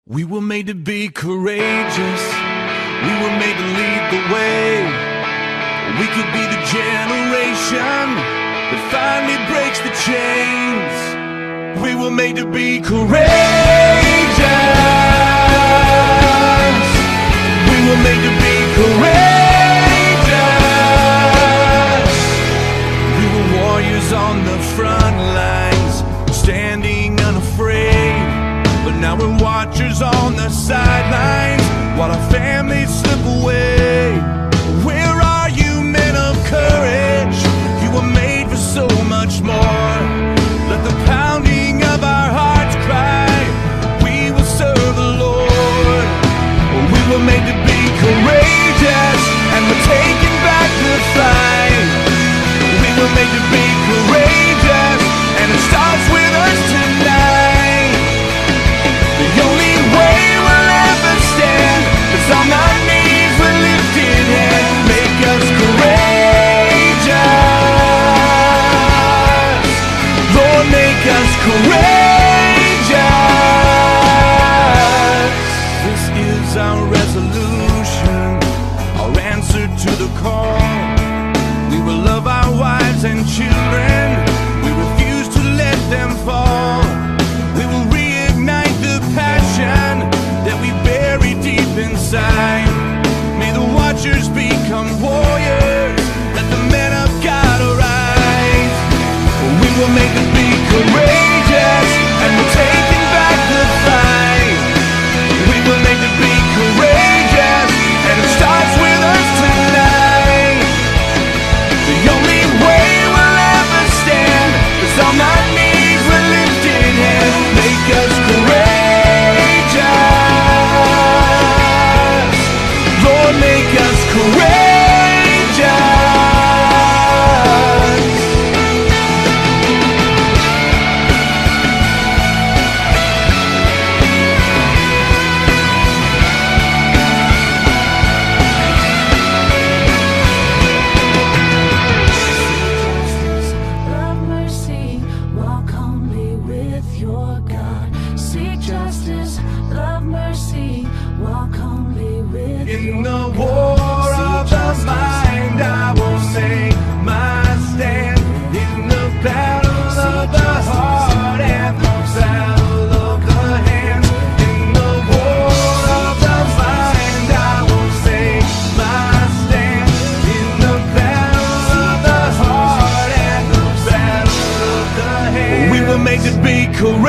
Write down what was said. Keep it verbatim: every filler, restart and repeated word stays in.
We were made to be courageous. We were made to lead the way. We could be the generation that finally breaks the chains. We were made to be courageous. We were made to be courageous. We were warriors on the front lines, standing unafraid. But now we're watchers on the sidelines while our families slip away. Where are you, men of courage? You were made for so much more. Let the pounding of our hearts cry, we will serve the Lord. We were made to be courageous, and we're taking back the fight. We were made to be courageous, and it starts with us tonight. The only way we'll ever stand is on our knees with lifted hands. Make us courageous, Lord, make us courageous. This is our resolution, our answer to the call. We will love our wives and children. We refuse to let them fall. We will reignite the passion that we bury deep inside. May the watchers become warriors. Let the men of God arise. We were made to be courageous, and we're taking back the fight. We were made to be courageous, and it starts with us tonight. The only way we'll ever stand is on our knees with lifted hands. Make us courageous, Lord, make us courageous. Love mercy, walk humbly with your God. Seek justice, love mercy, walk humbly with In your the God. war Seek of the justice, mind, I will make my stand. In the battle of the heart and the battle of the hands. In the war of the mind, I will make my stand. In the battle of the heart and the battle of the hands. We were made to be courageous.